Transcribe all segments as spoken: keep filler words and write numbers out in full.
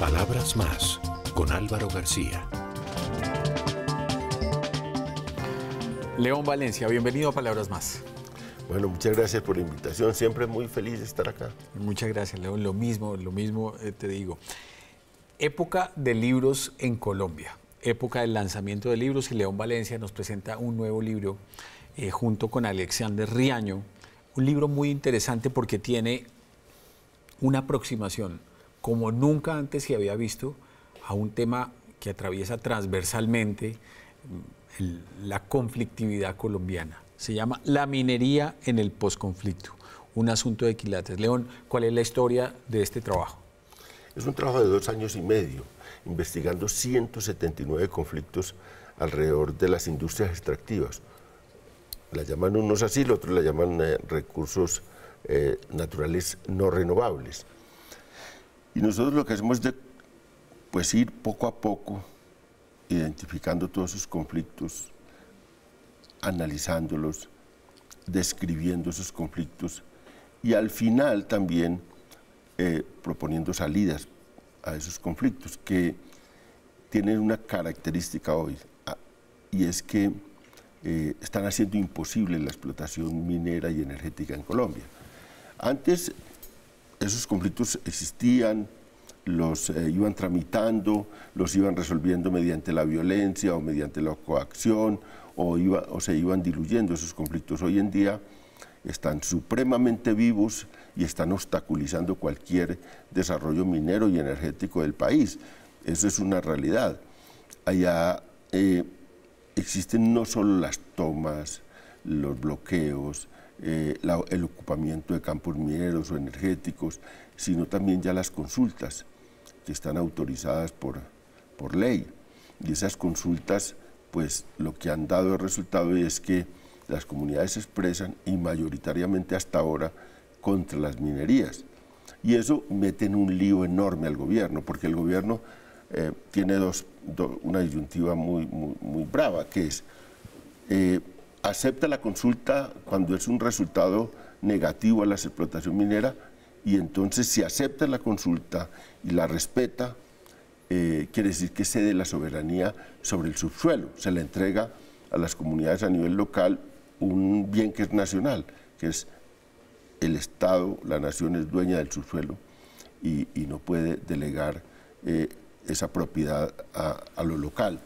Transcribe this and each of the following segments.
Palabras Más, con Álvaro García. León Valencia, bienvenido a Palabras Más. Bueno, muchas gracias por la invitación, siempre muy feliz de estar acá. Muchas gracias, León, lo mismo, lo mismo eh, te digo. Época de libros en Colombia, época del lanzamiento de libros, y León Valencia nos presenta un nuevo libro eh, junto con Alexander Riaño, un libro muy interesante porque tiene una aproximación como nunca antes se había visto a un tema que atraviesa transversalmente el, la conflictividad colombiana. Se llama La minería en el posconflicto, un asunto de quilates. León, ¿cuál es la historia de este trabajo? Es un trabajo de dos años y medio, investigando ciento setenta y nueve conflictos alrededor de las industrias extractivas. La llaman unos así, los otros la llaman eh, recursos eh, naturales no renovables. Y nosotros lo que hacemos es de, pues, ir poco a poco identificando todos esos conflictos, analizándolos, describiendo esos conflictos y al final también eh, proponiendo salidas a esos conflictos que tienen una característica hoy, y es que eh, están haciendo imposible la explotación minera y energética en Colombia. Antes esos conflictos existían, los eh, iban tramitando, los iban resolviendo mediante la violencia o mediante la coacción, o, iba, o se iban diluyendo esos conflictos. Hoy en día están supremamente vivos y están obstaculizando cualquier desarrollo minero y energético del país. Eso es una realidad. Allá eh, existen no solo las tomas, los bloqueos, eh, la, el ocupamiento de campos mineros o energéticos, sino también ya las consultas que están autorizadas por, por ley. Y esas consultas, pues lo que han dado el resultado es que las comunidades se expresan, y mayoritariamente hasta ahora, contra las minerías. Y eso mete en un lío enorme al gobierno, porque el gobierno eh, tiene dos, do, una disyuntiva muy, muy, muy brava, que es, eh, acepta la consulta cuando es un resultado negativo a la explotación minera, y entonces si acepta la consulta y la respeta, eh, quiere decir que cede la soberanía sobre el subsuelo, se le entrega a las comunidades a nivel local un bien que es nacional, que es el Estado, la nación es dueña del subsuelo y, y no puede delegar eh, esa propiedad a, a lo local.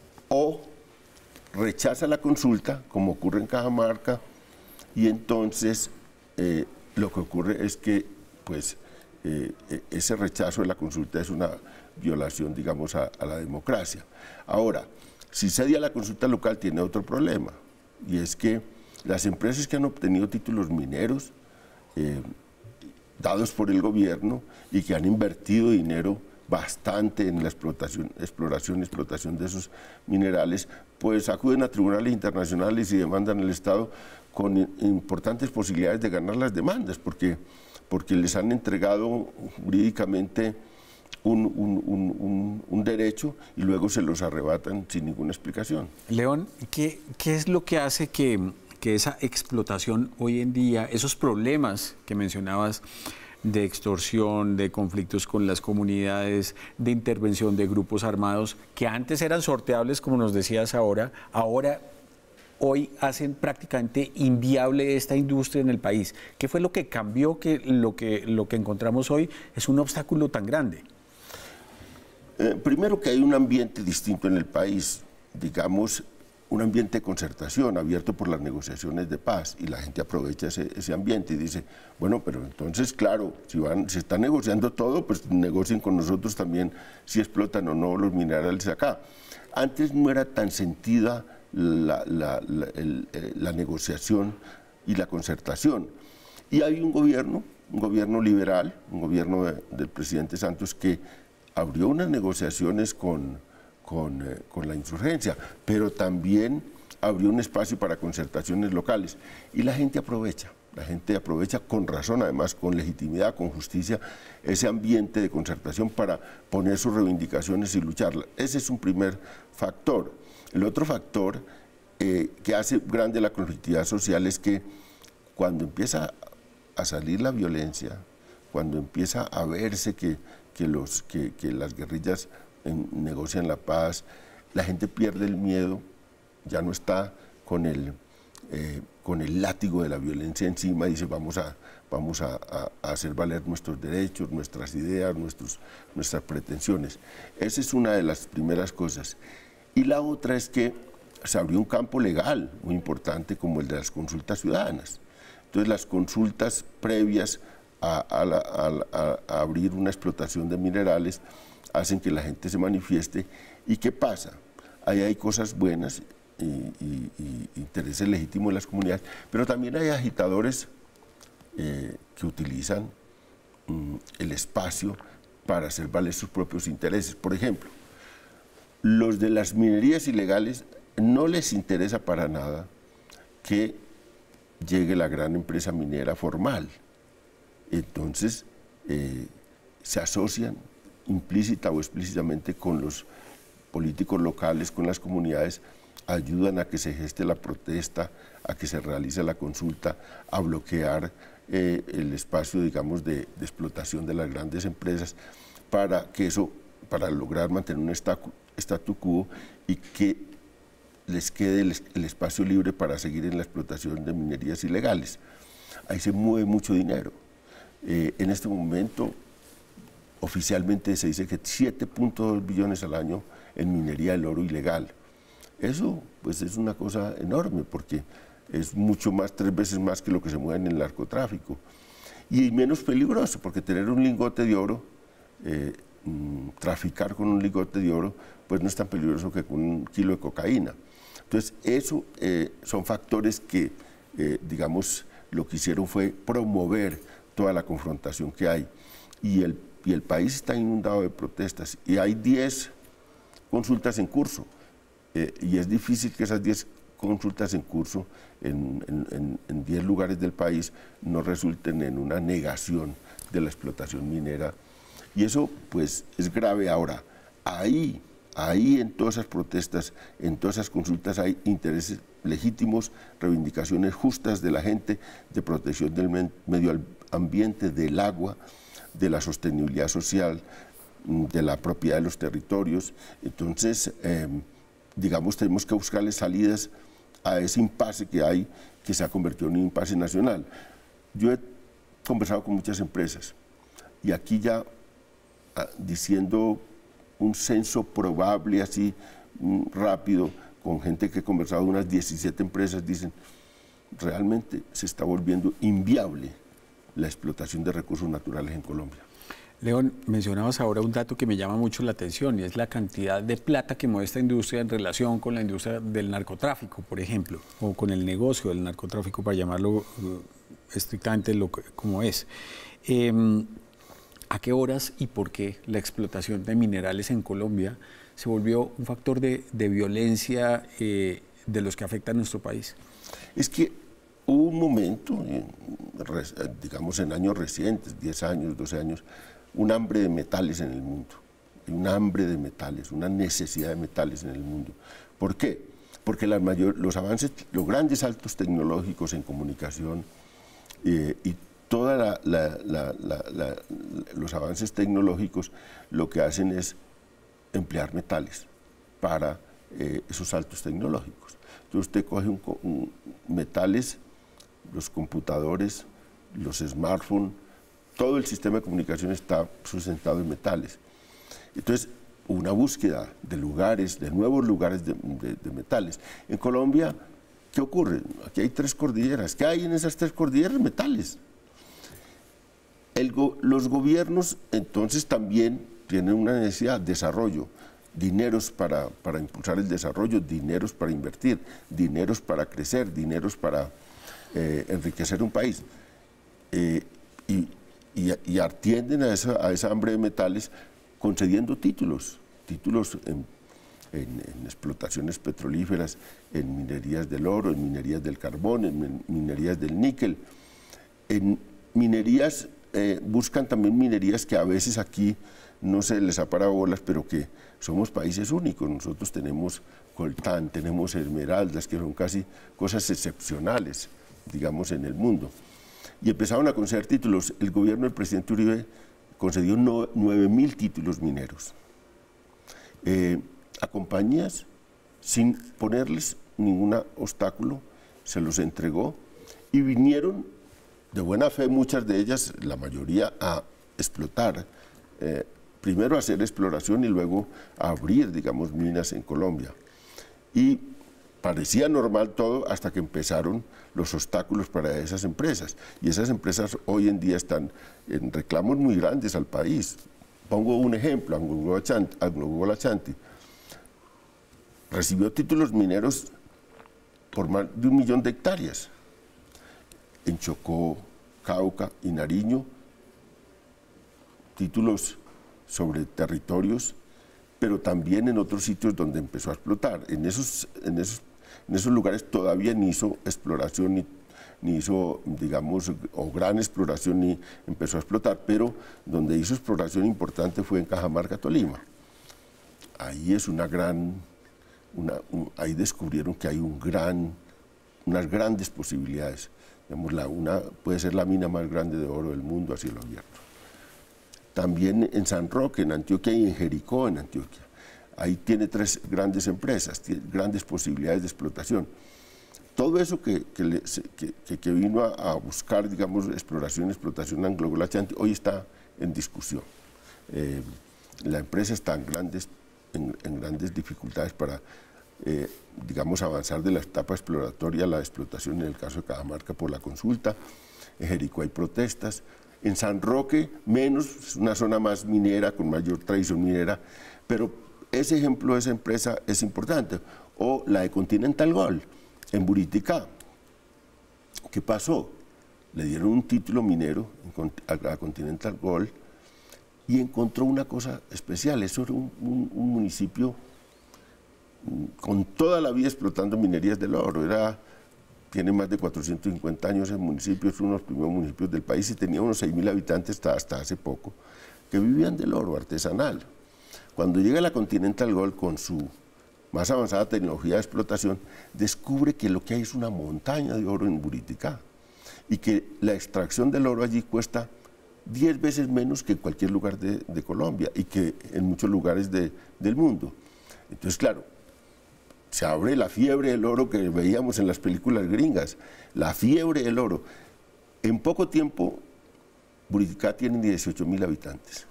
O rechaza la consulta, como ocurre en Cajamarca, y entonces eh, lo que ocurre es que pues, eh, ese rechazo de la consulta es una violación, digamos, a, a la democracia. Ahora, si cede a la consulta local tiene otro problema, y es que las empresas que han obtenido títulos mineros eh, dados por el gobierno y que han invertido dinero bastante en la explotación, exploración y explotación de esos minerales, pues acuden a tribunales internacionales y demandan al Estado con importantes posibilidades de ganar las demandas, porque, porque les han entregado jurídicamente Un, un, un, un derecho y luego se los arrebatan sin ninguna explicación. León, ¿qué, qué es lo que hace que, que esa explotación hoy en día, esos problemas que mencionabas de extorsión, de conflictos con las comunidades, de intervención de grupos armados, que antes eran sorteables, como nos decías ahora, ahora hoy hacen prácticamente inviable esta industria en el país? ¿Qué fue lo que cambió, que lo que, lo que encontramos hoy es un obstáculo tan grande? Eh, primero que hay un ambiente distinto en el país, digamos, un ambiente de concertación abierto por las negociaciones de paz, y la gente aprovecha ese, ese ambiente y dice, bueno, pero entonces, claro, si van, si están negociando todo, pues negocien con nosotros también si explotan o no los minerales acá. Antes no era tan sentida la, la, la, el, la negociación y la concertación, y hay un gobierno, un gobierno liberal, un gobierno de, del presidente Santos, que abrió unas negociaciones con, con, eh, con la insurgencia, pero también abrió un espacio para concertaciones locales, y la gente aprovecha, la gente aprovecha con razón, además con legitimidad, con justicia, ese ambiente de concertación para poner sus reivindicaciones y lucharlas. Ese es un primer factor. El otro factor eh, que hace grande la conflictividad social es que cuando empieza a salir la violencia, cuando empieza a verse que que, los, que, que las guerrillas en, negocian la paz, la gente pierde el miedo, ya no está con el, eh, con el látigo de la violencia encima y dice vamos a, vamos a, a, a hacer valer nuestros derechos, nuestras ideas, nuestros, nuestras pretensiones. Esa es una de las primeras cosas. Y la otra es que se abrió un campo legal muy importante como el de las consultas ciudadanas. Entonces las consultas previas a, a, la, a, a abrir una explotación de minerales hacen que la gente se manifieste. ¿Y qué pasa? Ahí hay cosas buenas y, y, y intereses legítimos de las comunidades, pero también hay agitadores eh, que utilizan mm, el espacio para hacer valer sus propios intereses. Por ejemplo, los de las minerías ilegales no les interesa para nada que llegue la gran empresa minera formal. Entonces, eh, se asocian implícita o explícitamente con los políticos locales, con las comunidades, ayudan a que se geste la protesta, a que se realice la consulta, a bloquear eh, el espacio, digamos, de, de explotación de las grandes empresas, para que eso, para lograr mantener un statu, statu quo y que les quede el, el espacio libre para seguir en la explotación de minerías ilegales. Ahí se mueve mucho dinero. Eh, en este momento, oficialmente se dice que siete punto dos billones al año en minería del oro ilegal. Eso pues es una cosa enorme porque es mucho más, tres veces más que lo que se mueve en el narcotráfico. Y menos peligroso porque tener un lingote de oro, eh, mm, traficar con un lingote de oro, pues no es tan peligroso que con un kilo de cocaína. Entonces, eso eh, son factores que, eh, digamos, lo que hicieron fue promover toda la confrontación que hay. Y el, y el país está inundado de protestas. Y hay diez consultas en curso. Eh, y es difícil que esas diez consultas en curso en, en, en diez lugares del país no resulten en una negación de la explotación minera. Y eso, pues, es grave. Ahora, ahí... Ahí en todas esas protestas, en todas esas consultas hay intereses legítimos, reivindicaciones justas de la gente, de protección del medio ambiente, del agua, de la sostenibilidad social, de la propiedad de los territorios. Entonces, eh, digamos, tenemos que buscarle salidas a ese impasse que hay, que se ha convertido en un impasse nacional. Yo he conversado con muchas empresas y aquí ya ah, diciendo un censo probable así mm, rápido, con gente que he conversado, unas diecisiete empresas, dicen, realmente se está volviendo inviable la explotación de recursos naturales en Colombia. León, mencionabas ahora un dato que me llama mucho la atención y es la cantidad de plata que mueve esta industria en relación con la industria del narcotráfico, por ejemplo, o con el negocio del narcotráfico, para llamarlo uh, estrictamente lo que, como es. Eh, ¿A qué horas y por qué la explotación de minerales en Colombia se volvió un factor de, de violencia eh, de los que afectan a nuestro país? Es que hubo un momento, digamos en años recientes, diez años, doce años, un hambre de metales en el mundo, un hambre de metales, una necesidad de metales en el mundo. ¿Por qué? Porque las mayor, los avances, los grandes saltos tecnológicos en comunicación eh, y todos la, la, la, la, la, los avances tecnológicos lo que hacen es emplear metales para eh, esos saltos tecnológicos. Entonces usted coge un, un, metales, los computadores, los smartphones, todo el sistema de comunicación está sustentado en metales. Entonces, una búsqueda de lugares, de nuevos lugares de, de, de metales. En Colombia, ¿qué ocurre? Aquí hay tres cordilleras. ¿Qué hay en esas tres cordilleras? Metales. El go, los gobiernos entonces también tienen una necesidad de desarrollo, dineros para, para impulsar el desarrollo, dineros para invertir, dineros para crecer, dineros para eh, enriquecer un país. Eh, y, y, y atienden a esa, a esa hambre de metales concediendo títulos, títulos en, en, en explotaciones petrolíferas, en minerías del oro, en minerías del carbón, en minerías del níquel, en minerías. Eh, buscan también minerías que a veces aquí no se les ha parado bolas, pero que somos países únicos. Nosotros tenemos coltán, tenemos esmeraldas, que son casi cosas excepcionales, digamos, en el mundo. Y empezaron a conceder títulos. El gobierno del presidente Uribe concedió nueve mil títulos mineros eh, a compañías sin ponerles ningún obstáculo, se los entregó y vinieron de buena fe, muchas de ellas, la mayoría, a explotar, eh, primero a hacer exploración y luego a abrir, digamos, minas en Colombia. Y parecía normal todo hasta que empezaron los obstáculos para esas empresas. Y esas empresas hoy en día están en reclamos muy grandes al país. Pongo un ejemplo, AngloGold Ashanti recibió títulos mineros por más de un millón de hectáreas en Chocó, Cauca y Nariño, títulos sobre territorios, pero también en otros sitios donde empezó a explotar. En esos, en esos, en esos lugares todavía ni hizo exploración, ni, ni hizo, digamos, o gran exploración, ni empezó a explotar, pero donde hizo exploración importante fue en Cajamarca, Tolima. Ahí es una gran, una, un, ahí descubrieron que hay un gran, unas grandes posibilidades. Digamos, la, una, puede ser la mina más grande de oro del mundo a cielo abierto. También en San Roque, en Antioquia, y en Jericó, en Antioquia. Ahí tiene tres grandes empresas, tiene grandes posibilidades de explotación. Todo eso que, que, le, que, que vino a, a buscar, digamos, exploración y explotación AngloGold Ashanti, hoy está en discusión. Eh, la empresa está en grandes, en, en grandes dificultades para, eh, digamos, avanzar de la etapa exploratoria a la explotación, en el caso de Cajamarca por la consulta. En Jericó hay protestas. En San Roque, menos, es una zona más minera, con mayor tradición minera, pero ese ejemplo de esa empresa es importante. O la de Continental Gold, en Buriticá. ¿Qué pasó? Le dieron un título minero a Continental Gold y encontró una cosa especial. Eso era un, un, un municipio con toda la vida explotando minerías del oro. Era... Tiene más de cuatrocientos cincuenta años el municipio, es uno de los primeros municipios del país y tenía unos seis mil habitantes hasta, hasta hace poco, que vivían del oro artesanal. Cuando llega la Continental Gold con su más avanzada tecnología de explotación, descubre que lo que hay es una montaña de oro en Buriticá y que la extracción del oro allí cuesta diez veces menos que en cualquier lugar de, de Colombia y que en muchos lugares de, del mundo. Entonces, claro, se abre la fiebre del oro que veíamos en las películas gringas, la fiebre del oro. En poco tiempo, Buriticá tiene dieciocho mil habitantes.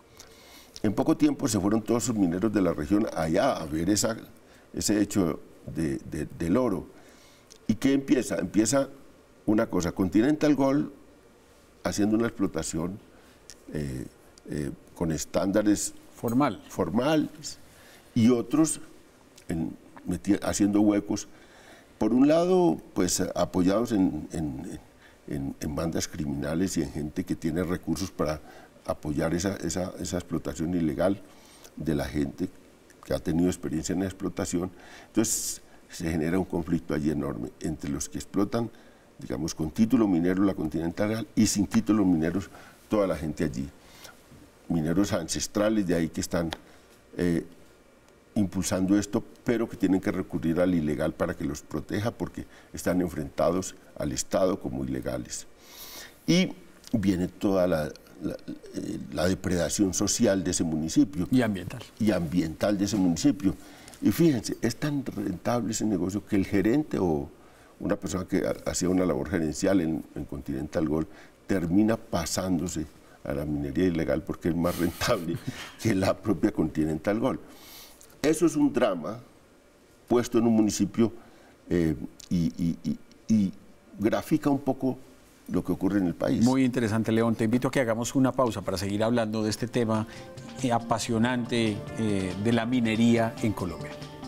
En poco tiempo se fueron todos los mineros de la región allá a ver esa, ese hecho de, de, del oro. ¿Y qué empieza? Empieza una cosa, Continental Gold haciendo una explotación eh, eh, con estándares Formal. formales y otros en haciendo huecos, por un lado, pues apoyados en, en, en, en bandas criminales y en gente que tiene recursos para apoyar esa, esa, esa explotación ilegal de la gente que ha tenido experiencia en la explotación. Entonces se genera un conflicto allí enorme entre los que explotan, digamos, con título minero la Continental y sin títulos mineros toda la gente allí. Mineros ancestrales de ahí que están eh, impulsando esto, pero que tienen que recurrir al ilegal para que los proteja porque están enfrentados al Estado como ilegales. Y viene toda la, la, la depredación social de ese municipio. Y ambiental. Y ambiental de ese municipio. Y fíjense, es tan rentable ese negocio que el gerente o una persona que hacía una labor gerencial en, en Continental Gold termina pasándose a la minería ilegal porque es más rentable que la propia Continental Gold. Eso es un drama puesto en un municipio eh, y, y, y, y grafica un poco lo que ocurre en el país. Muy interesante, León. Te invito a que hagamos una pausa para seguir hablando de este tema eh, apasionante eh, de la minería en Colombia.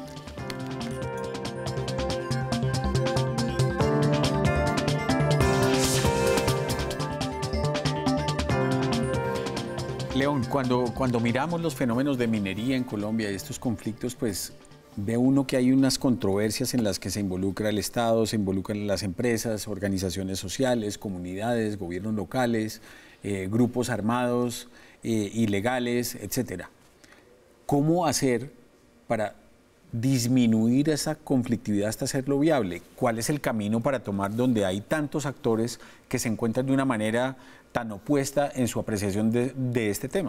León, cuando, cuando miramos los fenómenos de minería en Colombia y estos conflictos, pues ve uno que hay unas controversias en las que se involucra el Estado, se involucran las empresas, organizaciones sociales, comunidades, gobiernos locales, eh, grupos armados, eh, ilegales, etcétera. ¿Cómo hacer para disminuir esa conflictividad hasta hacerlo viable? ¿Cuál es el camino para tomar donde hay tantos actores que se encuentran de una manera tan opuesta en su apreciación de, de este tema?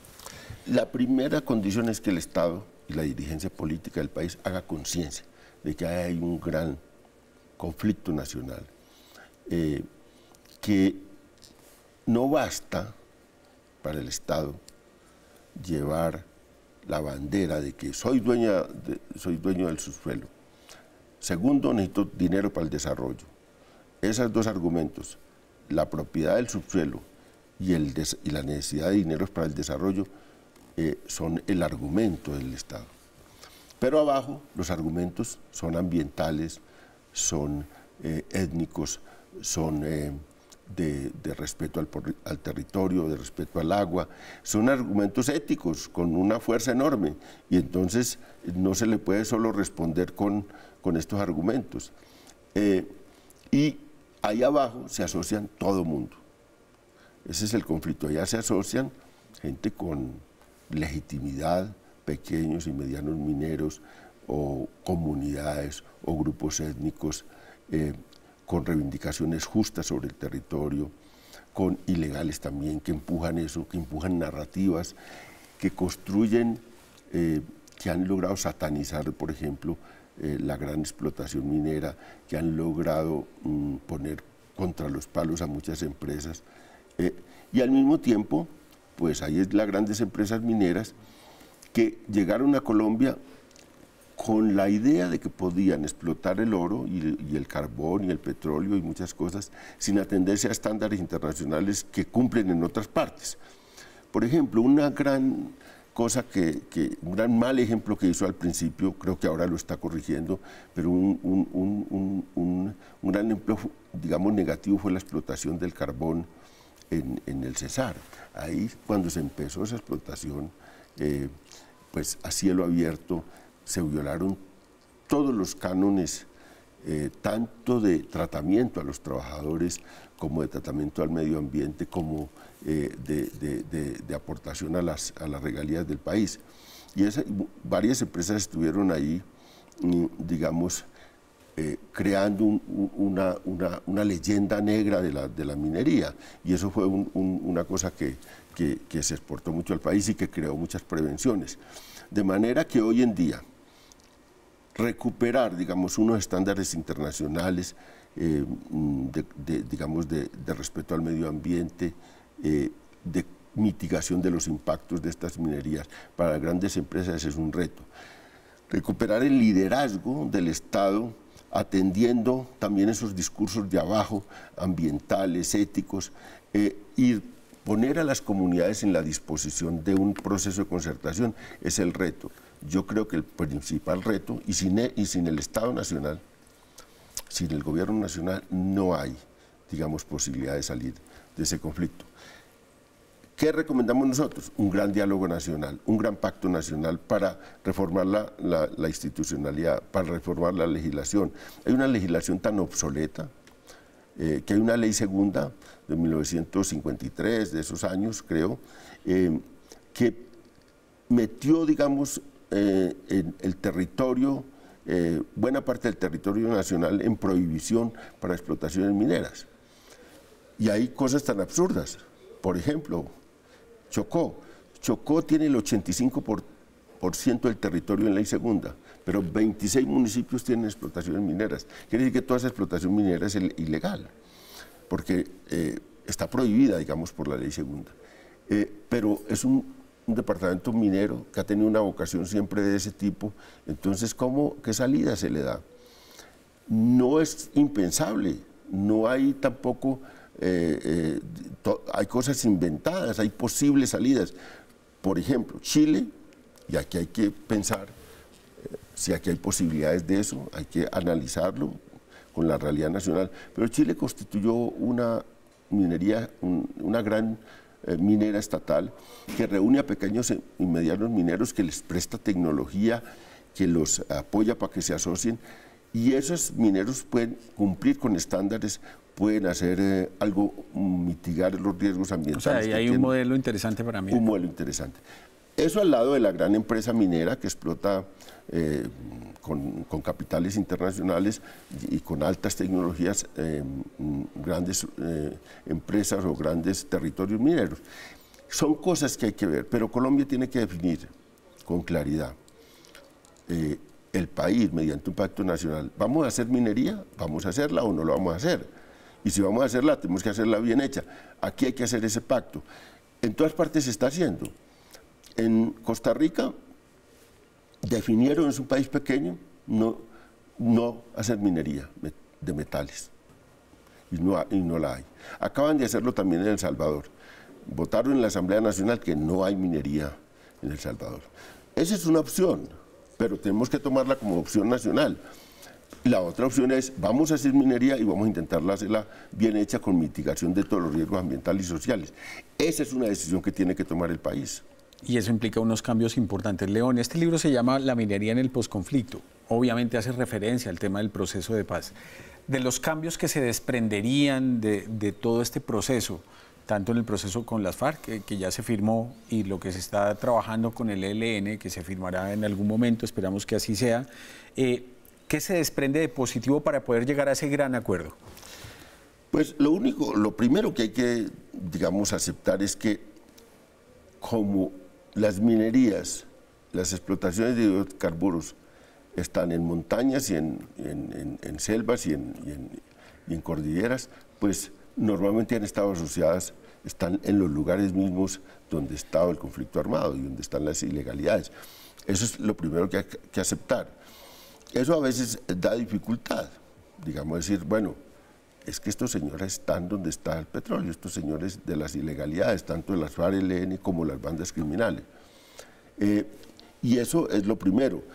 La primera condición es que el Estado y la dirigencia política del país haga conciencia de que hay un gran conflicto nacional, eh, que no basta para el Estado llevar la bandera de que soy, dueña de, soy dueño del subsuelo. Segundo, necesito dinero para el desarrollo. Esos dos argumentos, la propiedad del subsuelo y, el des, y la necesidad de dinero para el desarrollo, eh, son el argumento del Estado. Pero abajo los argumentos son ambientales, son eh, étnicos, son eh, de, de respeto al, al territorio, de respeto al agua, son argumentos éticos con una fuerza enorme, y entonces no se le puede solo responder con, con estos argumentos. Eh, y ahí abajo se asocian todo mundo. Ese es el conflicto. Allá se asocian gente con legitimidad, pequeños y medianos mineros, o comunidades o grupos étnicos eh, con reivindicaciones justas sobre el territorio, con ilegales también que empujan eso, que empujan narrativas, que construyen, eh, que han logrado satanizar, por ejemplo, eh, la gran explotación minera, que han logrado mm, poner contra los palos a muchas empresas, eh, y al mismo tiempo, pues hay las grandes empresas mineras que llegaron a Colombia con la idea de que podían explotar el oro y, y el carbón y el petróleo y muchas cosas sin atenderse a estándares internacionales que cumplen en otras partes. Por ejemplo, una gran cosa que, que un gran mal ejemplo que hizo al principio, creo que ahora lo está corrigiendo, pero un, un, un, un, un, un gran ejemplo, digamos, negativo fue la explotación del carbón en, en el Cesar. Ahí, cuando se empezó esa explotación, eh, pues a cielo abierto, se violaron todos los cánones, eh, tanto de tratamiento a los trabajadores, como de tratamiento al medio ambiente, como eh, de, de, de, de aportación a las, a las regalías del país. Y esa, varias empresas estuvieron ahí, digamos, eh, creando un, una, una, una leyenda negra de la, de la minería. Y eso fue un, un, una cosa que, que, que se exportó mucho al país y que creó muchas prevenciones. De manera que hoy en día, recuperar, digamos, unos estándares internacionales eh, de, de, digamos, de, de respeto al medio ambiente, eh, de mitigación de los impactos de estas minerías para grandes empresas es un reto. Recuperar el liderazgo del Estado atendiendo también esos discursos de abajo, ambientales, éticos, eh, y poner a las comunidades en la disposición de un proceso de concertación es el reto. Yo creo que el principal reto, y sin, y sin el Estado Nacional, sin el Gobierno Nacional, no hay, digamos, posibilidad de salir de ese conflicto. ¿Qué recomendamos nosotros? Un gran diálogo nacional, un gran pacto nacional para reformar la, la, la institucionalidad, para reformar la legislación. Hay una legislación tan obsoleta, eh, que hay una ley segunda de mil novecientos cincuenta y tres, de esos años, creo, eh, que metió, digamos, Eh, en el territorio, eh, buena parte del territorio nacional en prohibición para explotaciones mineras. Y hay cosas tan absurdas. Por ejemplo, Chocó. Chocó tiene el ochenta y cinco por ciento del territorio en ley segunda, pero veintiséis municipios tienen explotaciones mineras. Quiere decir que toda esa explotación minera es ilegal, porque eh, está prohibida, digamos, por la ley segunda. Eh, pero es un un departamento minero que ha tenido una vocación siempre de ese tipo, entonces, ¿cómo, qué salida se le da? No es impensable, no hay tampoco, eh, eh, to, hay cosas inventadas, hay posibles salidas. Por ejemplo, Chile, y aquí hay que pensar eh, si aquí hay posibilidades de eso, hay que analizarlo con la realidad nacional, pero Chile constituyó una minería, un, una gran minera estatal que reúne a pequeños y medianos mineros, que les presta tecnología, que los apoya para que se asocien, y esos mineros pueden cumplir con estándares, pueden hacer eh, algo, mitigar los riesgos ambientales. O sea, ahí hay un modelo interesante para mí. Un modelo interesante. Eso al lado de la gran empresa minera que explota eh, con, con capitales internacionales y con altas tecnologías, eh, grandes eh, empresas o grandes territorios mineros. Son cosas que hay que ver, pero Colombia tiene que definir con claridad eh, el país mediante un pacto nacional. ¿Vamos a hacer minería? ¿Vamos a hacerla o no lo vamos a hacer? Y si vamos a hacerla, tenemos que hacerla bien hecha. Aquí hay que hacer ese pacto. En todas partes se está haciendo. En Costa Rica definieron, es un país pequeño, no, no hacer minería de metales. Y no, y no la hay. Acaban de hacerlo también en El Salvador. Votaron en la Asamblea Nacional que no hay minería en El Salvador. Esa es una opción, pero tenemos que tomarla como opción nacional. La otra opción es, vamos a hacer minería y vamos a intentarla hacerla bien hecha con mitigación de todos los riesgos ambientales y sociales. Esa es una decisión que tiene que tomar el país. Y eso implica unos cambios importantes. León, este libro se llama La minería en el posconflicto. Obviamente hace referencia al tema del proceso de paz. De los cambios que se desprenderían de, de todo este proceso, tanto en el proceso con las FARC, que, que ya se firmó, y lo que se está trabajando con el E L N, que se firmará en algún momento, esperamos que así sea, eh, ¿qué se desprende de positivo para poder llegar a ese gran acuerdo? Pues lo único, lo primero que hay que, digamos, aceptar es que como las minerías, las explotaciones de hidrocarburos están en montañas y en, en, en, en selvas y en, y, en, y en cordilleras, pues normalmente han estado asociadas, están en los lugares mismos donde estaba el conflicto armado y donde están las ilegalidades. Eso es lo primero que hay que aceptar. Eso a veces da dificultad, digamos, decir, bueno, es que estos señores están donde está el petróleo, estos señores de las ilegalidades, tanto de las FARC, E L N como las bandas criminales. Eh, y eso es lo primero.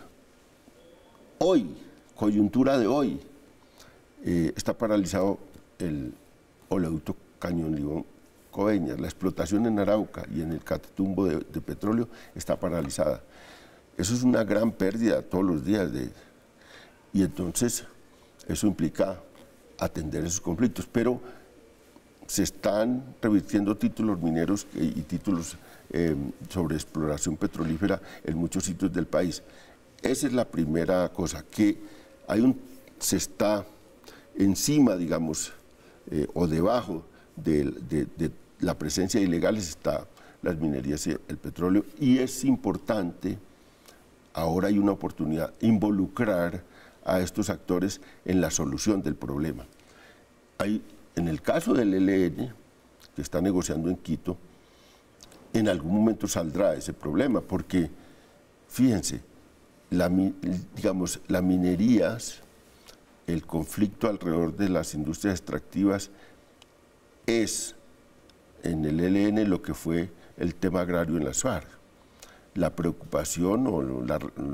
Hoy, coyuntura de hoy, eh, está paralizado el oleoducto Cañón Limón Coveñas. La explotación en Arauca y en el Catatumbo de, de petróleo está paralizada. Eso es una gran pérdida todos los días. De, y entonces eso implica atender esos conflictos. Pero se están revirtiendo títulos mineros y títulos eh, sobre exploración petrolífera en muchos sitios del país. Esa es la primera cosa, que hay un, se está encima, digamos, eh, o debajo de, de, de la presencia de ilegales está las minerías y el petróleo, y es importante, ahora hay una oportunidad, involucrar a estos actores en la solución del problema. Hay, en el caso del E L N, que está negociando en Quito, en algún momento saldrá ese problema, porque, fíjense, la, digamos, las minerías, el conflicto alrededor de las industrias extractivas es en el E L N lo que fue el tema agrario en las FARC. La preocupación o, la,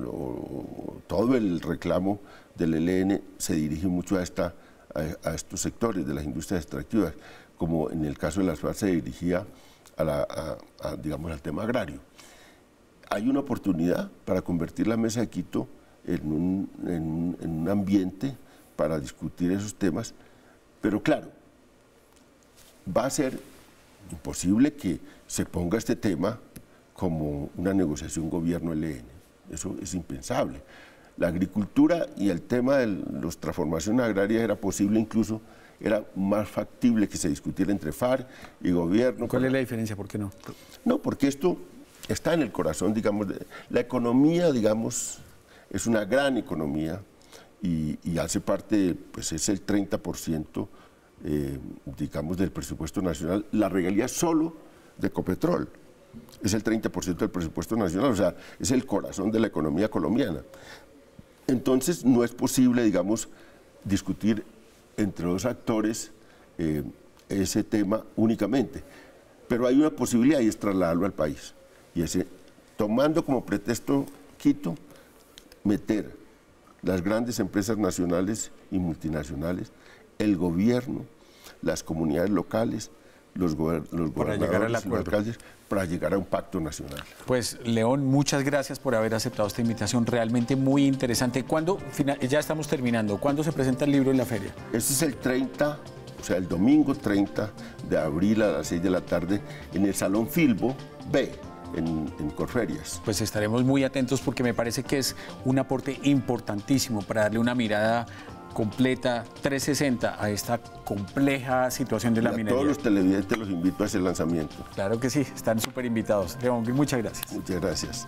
o todo el reclamo del E L N se dirige mucho a, esta, a, a estos sectores de las industrias extractivas, como en el caso de las FARC se dirigía a la, a, a, digamos, al tema agrario. Hay una oportunidad para convertir la Mesa de Quito en un, en, en un ambiente para discutir esos temas, pero claro, va a ser imposible que se ponga este tema como una negociación gobierno-E L N. Eso es impensable. La agricultura y el tema de las transformaciones agrarias era posible, incluso era más factible que se discutiera entre FARC y gobierno. ¿Cuál es la diferencia? ¿Por qué no? No, porque esto está en el corazón, digamos, de, la economía, digamos, es una gran economía y, y hace parte, pues es el treinta por ciento, eh, digamos, del presupuesto nacional. La regalía solo de Ecopetrol es el treinta por ciento del presupuesto nacional, o sea, es el corazón de la economía colombiana. Entonces, no es posible, digamos, discutir entre dos actores eh, ese tema únicamente, pero hay una posibilidad y es trasladarlo al país. Y ese, tomando como pretexto Quito, meter las grandes empresas nacionales y multinacionales, el gobierno, las comunidades locales, los, gober los para gobernadores, los alcaldes, para llegar a un pacto nacional. Pues, León, muchas gracias por haber aceptado esta invitación, realmente muy interesante. ¿Cuándo, ya estamos terminando, cuándo se presenta el libro en la feria? Este es el treinta, o sea, el domingo treinta de abril a las seis de la tarde en el Salón Filbo B, en, en Corferias. Pues estaremos muy atentos porque me parece que es un aporte importantísimo para darle una mirada completa, trescientos sesenta, a esta compleja situación de la Y a minería. todos los televidentes los invito a ese lanzamiento. Claro que sí, están súper invitados. León, muchas gracias. Muchas gracias.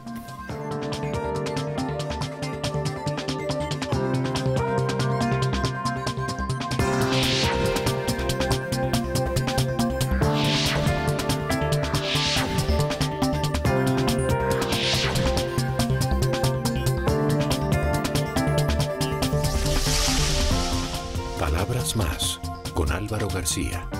Palabras más con Álvaro García.